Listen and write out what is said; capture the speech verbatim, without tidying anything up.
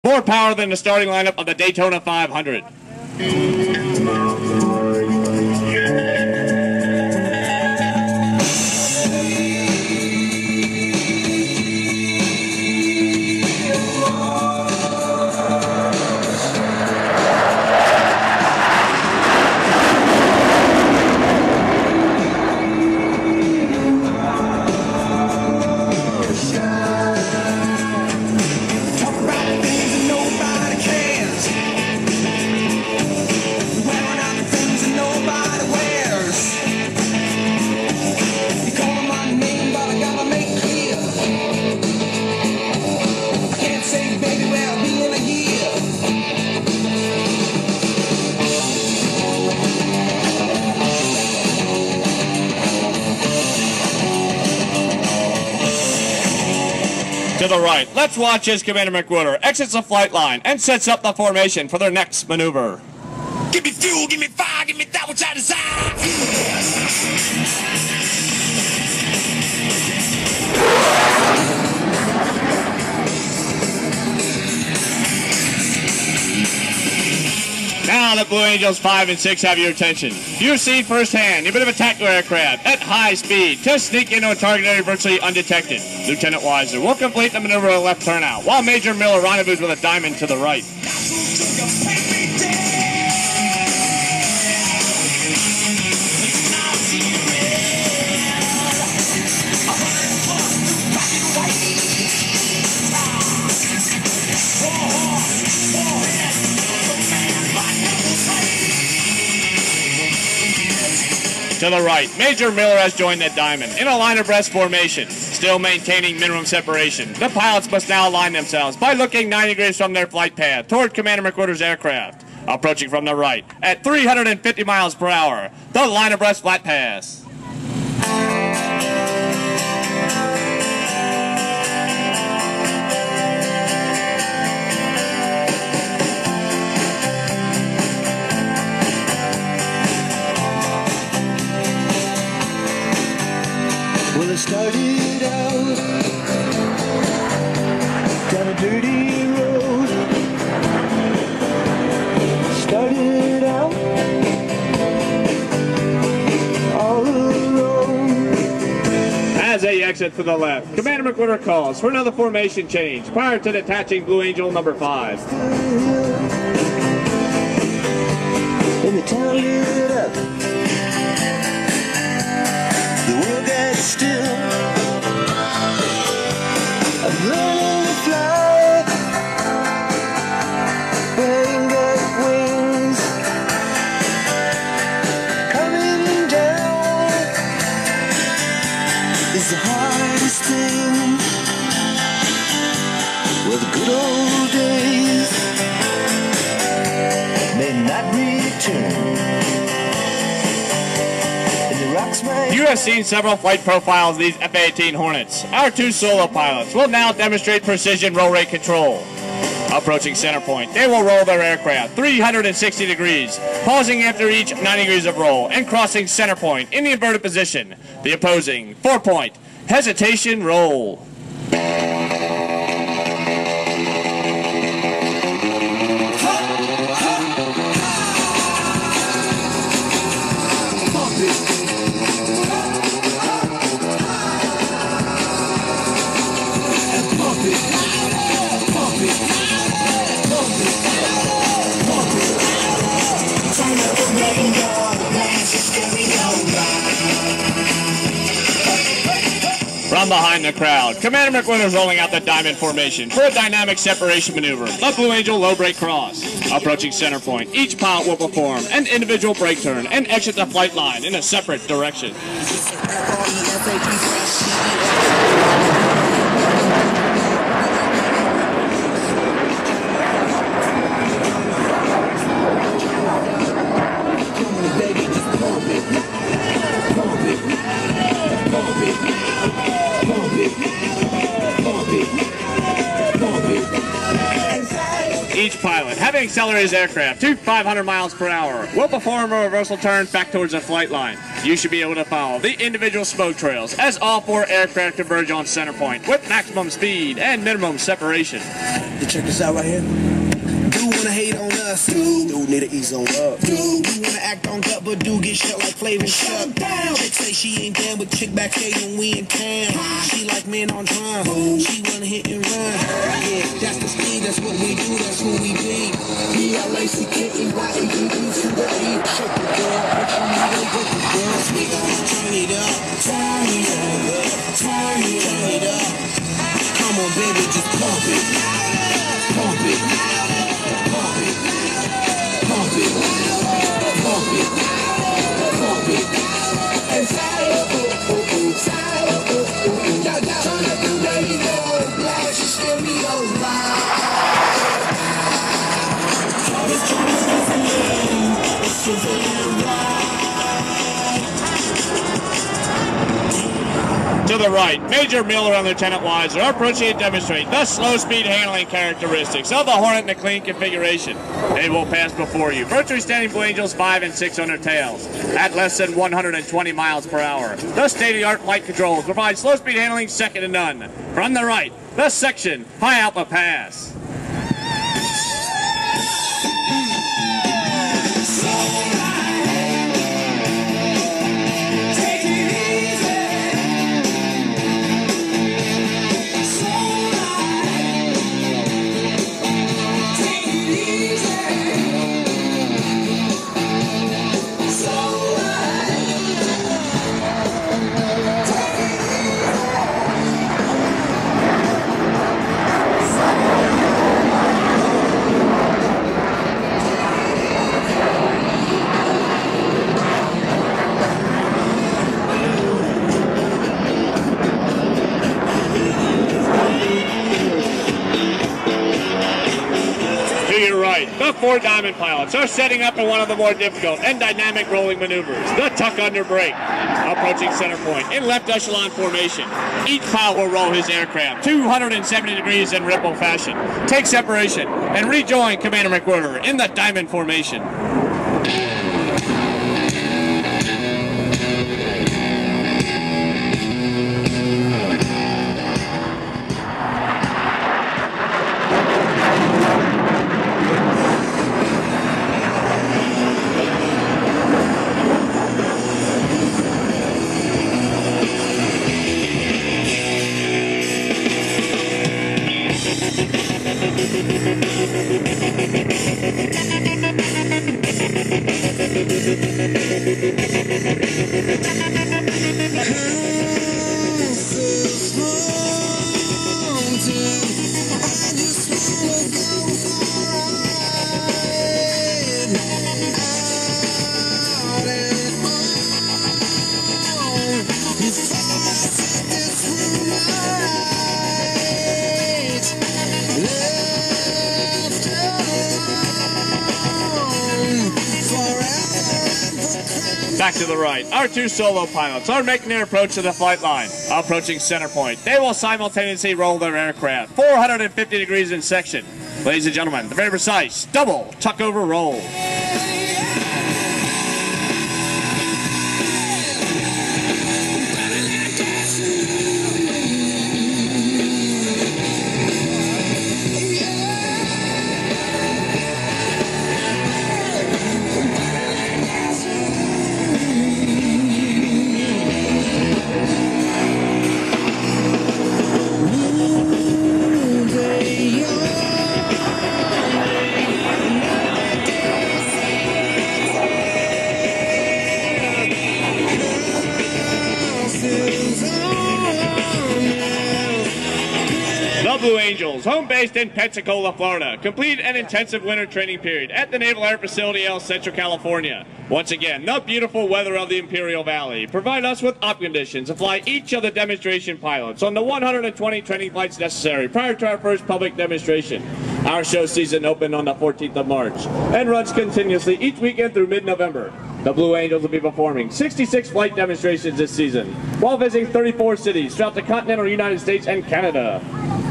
More power than the starting lineup of the Daytona five hundred. To the right, let's watch as Commander McWhorter exits the flight line and sets up the formation for their next maneuver. Give me fuel, give me fire, give me that which I desire. Now the Blue Angels five and six have your attention. You've seen firsthand a bit of attack aircraft at high speed to sneak into a target area virtually undetected. Lieutenant Weiser will complete the maneuver of a left turnout, while Major Miller rendezvous with a diamond to the right. To the right, Major Miller has joined the diamond in a line abreast formation, still maintaining minimum separation. The pilots must now align themselves by looking ninety degrees from their flight path toward Commander McWhorter's aircraft. Approaching from the right at three hundred fifty miles per hour, the line abreast flat pass. Well, I started out down a dirty road. Started out all alone. As they exit to the left, Commander McWhorter calls for another formation change prior to detaching Blue Angel number five. And the town lit up. The world got still. I'm learning to fly, but I ain't got wings. Coming down is the hardest thing. Well, the good old days may not return. You have seen several flight profiles of these F A eighteen Hornets. Our two solo pilots will now demonstrate precision roll rate control. Approaching center point, they will roll their aircraft three hundred sixty degrees, pausing after each ninety degrees of roll and crossing center point in the inverted position. The opposing four-point hesitation roll. From behind the crowd, Commander McWhorter is rolling out the diamond formation for a dynamic separation maneuver, the Blue Angel low brake cross. Approaching center point, each pilot will perform an individual brake turn and exit the flight line in a separate direction. Each pilot, having accelerated his aircraft to five hundred miles per hour, will perform a reversal turn back towards the flight line. You should be able to follow the individual smoke trails as all four aircraft converge on center point with maximum speed and minimum separation. You check this out right here. Do wanna hate on us, dude. Do need to ease on up, dude. Do wanna act on gut, but do get shut like Flavor Shut down. Chick say she ain't down, but chick backstage when we in town. She like men on drum. She wanna hit and run. Yeah, that's the speed. That's what we do. That's who we be. B L A C K E Y A D E to the E. Shake the girl, but you need to get the girl. We gon' turn it up, turn it up, turn it, turn it up. Come on, baby, just pump it, pump it. Pump it, pump it, pump it, pump it. And fire, oh, oh, oh, fire, oh, oh, oh. Now, now, turn up the radio, blast your stereo loud. This joint is sizzling, it's sizzling right. To the right, Major Miller and Lieutenant Weiser are approaching to demonstrate the slow speed handling characteristics of the Hornet in a clean configuration. They will pass before you, virtually standing Blue Angels five and six on their tails at less than one hundred twenty miles per hour. The state-of-the-art flight controls provide slow speed handling second to none. From the right, the section High Alpha Pass. The four Diamond pilots are setting up in one of the more difficult and dynamic rolling maneuvers, the tuck under brake. Approaching center point in left echelon formation. Each pilot will roll his aircraft two hundred seventy degrees in ripple fashion, take separation, and rejoin Commander McWhirter in the Diamond formation. Back to the right, our two solo pilots are making their approach to the flight line. Approaching center point, they will simultaneously roll their aircraft four hundred fifty degrees in section. Ladies and gentlemen, the very precise double tuck over roll. Blue Angels, home based in Pensacola, Florida, complete an intensive winter training period at the Naval Air Facility El Centro, California. Once again, the beautiful weather of the Imperial Valley provide us with op conditions to fly each of the demonstration pilots on the one hundred twenty training flights necessary prior to our first public demonstration. Our show season opened on the fourteenth of March and runs continuously each weekend through mid-November. The Blue Angels will be performing sixty-six flight demonstrations this season while visiting thirty-four cities throughout the continental United States and Canada.